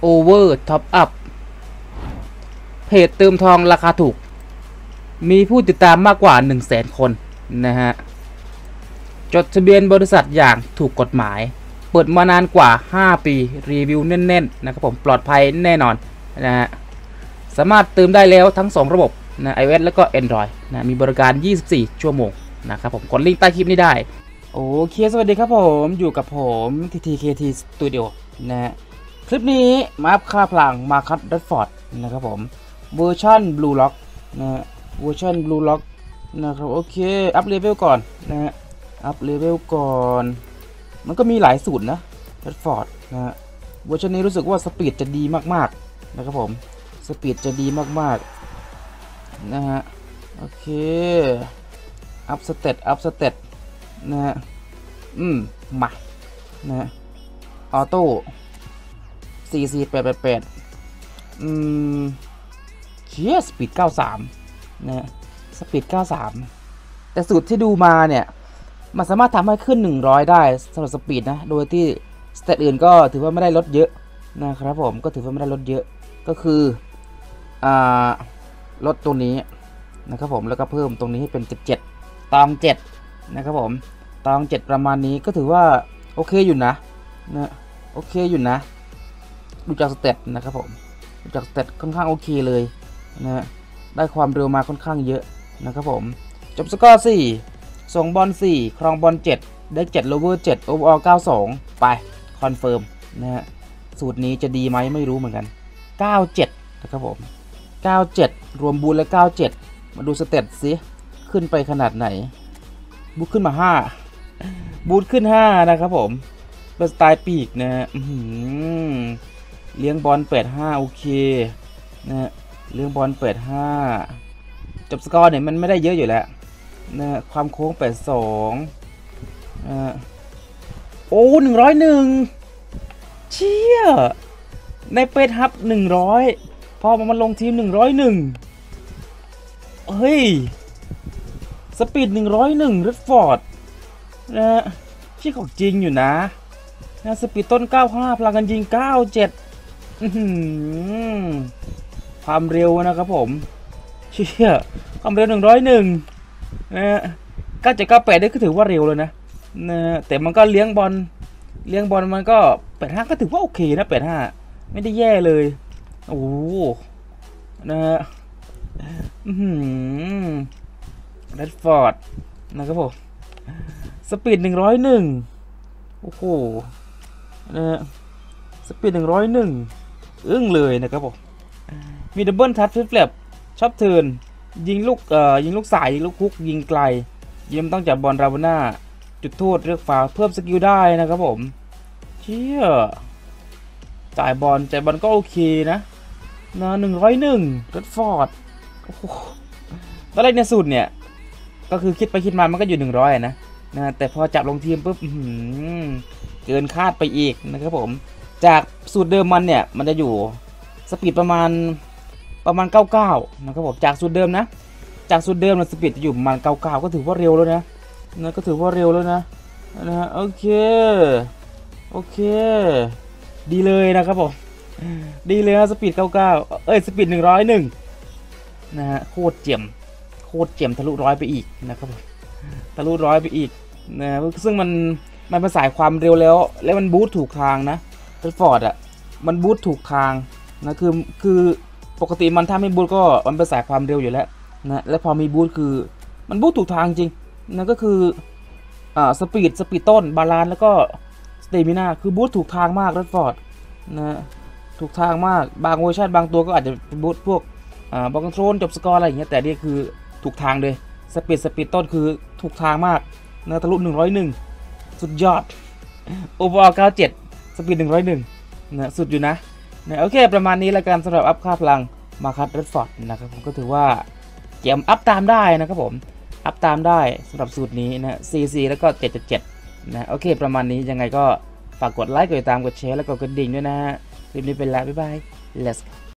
Over Top Up เพจเติมทองราคาถูกมีผู้ติดตามมากกว่า 100,000 คนนะฮะจดทะเบียนบริษัทอย่างถูกกฎหมายเปิดมานานกว่า5ปีรีวิวแน่นๆนะครับผมปลอดภัยแน่นอนนะฮะสามารถเติมได้แล้วทั้ง2ระบบนะ iOS แล้วก็ Android นะมีบริการ24ชั่วโมงนะครับผมกดลิงก์ใต้คลิปนี้ได้โอเคสวัสดีครับผมอยู่กับผม TTKT Studio นะฮะคลิปนี้มาอัพค่าพลังมาคัตดัตฟอร์ดนะครับผมเวอร์ชัน Blue Lock นะฮะเวอร์ชัน Blue Lock นะครับโอเคอัพเลเวลก่อนนะฮะอัพเลเวลก่อนมันก็มีหลายสูตรนะดัตฟอร์ดนะฮะเวอร์ชันนี้รู้สึกว่าสปีดจะดีมากๆนะครับผมสปีดจะดีมากๆนะฮะโอเคอัพสเตตนะฮะมานะฮะออโต้44888เชียสปีด93นะฮะสปีด93แต่สูตรที่ดูมาเนี่ยมันสามารถทำให้ขึ้น100ได้สำหรับสปีดนะโดยที่สเตตอื่นก็ถือว่าไม่ได้ลดเยอะนะครับผมก็ถือว่าไม่ได้ลดเยอะก็คือลดตรงนี้นะครับผมแล้วก็เพิ่มตรงนี้ให้เป็น17ตอง7นะครับผมตอง7ประมาณนี้ก็ถือว่าโอเคอยู่นะโอเคอยู่นะดูจากสเตตนะครับผมดูจากสเตตค่อนข้างโอเคเลยนะได้ความเร็วมาค่อนข้างเยอะนะครับผมจบสกอร์4ส่งบอล4ครองบอล7ได้7โลเวอร์7โอเวอร์ออล92ไปคอนเฟิร์มนะฮะสูตรนี้จะดีไหมไม่รู้เหมือนกัน97นะครับผม97รวมบูทและ97มาดูสเตตสิขึ้นไปขนาดไหนบูทขึ้นมา5บูทขึ้น5นะครับผมเป็นสไตล์ปีกนะฮะเลี้ยงบอล85โอเคนะฮะเลี้ยงบอล85จบสกอร์เนี่ยมันไม่ได้เยอะอยู่แล้วนะความโค้ง82โอ้101เชี่ยในเปดฮับ100พอมันลงทีม101เฮ้ยสปีด101เรดฟอร์ดนะที่ของจริงอยู่นะสปีดต้น95พลังกันยิง97ความเร็วนะครับผมเชี่ยความเร็ว101นะ9798ได้ก็ถือว่าเร็วเลยนะแต่มันก็เลี้ยงบอลมันก็85ก็ถือว่าโอเคนะ85ไม่ได้แย่เลยโอ้นะฮะเรดฟอร์ดนะครับผมสปีด101โอ้โหนะฮะสปีด101เลยนะครับผมมีดับเบิลทัชฟลิปชอบเทิร์นยิงลูกสายยิงลูกคุกยิงไกลยิงต้องจับบอลราบหน้าจุดโทษเลือกฟาวเพิ่มสกิลได้นะครับผมเชี่ยจ่ายบอลก็โอเคนะ101เรดฟอร์ดตอนแรกในสูตรเนี่ยก็คือคิดไปคิดมามันก็อยู่100นะแต่พอจับลงทีมปุ๊บเกินคาดไปอีกนะครับผมจากสูตรเดิมมันเนี่ยมันจะอยู่สปีดประมาณ99นะครับผมจากสูตรเดิมนะสปีดจะอยู่ประมาณ99ก็ถือว่าเร็วแล้วนะก็ถือว่าเร็วแล้วนะโอเคดีเลยนะครับผมดีเลยนะสปีด99สปีด101นะฮะโคตรเจียมทะลุ100ไปอีกนะครับผมทะลุ100ไปอีกนะซึ่งมันเป็นสายความเร็วแล้วมันบูทถูกทางนะเรดฟอร์ดอ่ะมันบูทถูกทางนะคือปกติมันถ้าไม่บูทก็มันเป็นสายความเร็วอยู่แล้วนะและพอมีบูทคือมันบูทถูกทางจริงนั่นก็คือสปีดต้นบาลานซ์แล้วก็สเตมิน่าคือบูทถูกทางมากเรดฟอร์ดนะถูกทางมากบางเวอร์ชันบางตัวก็อาจจะบูทพวกบอลคอนโทรลจบสกอร์อะไรอย่างเงี้ยแต่นี่คือถูกทางเลยสปีดต้นคือถูกทางมากนะทะลุ101สุดยอดโอเวอร์ออล97สปีด101นะสุดอยู่นะโอเคประมาณนี้แล้วกันสำหรับอัพค่าพลังมาคัตเรดฟอร์ดนะครับผมก็ถือว่าเกมอัพตามได้นะครับผมอัพตามได้สำหรับสูตรนี้นะCCแล้วก็777นะโอเคประมาณนี้ยังไงก็ฝากกดไลค์กดติดตามกดแชร์แล้วก็กดกระดิ่งด้วยนะฮะคลิปนี้เป็นแล้วบ๊ายบาย let's go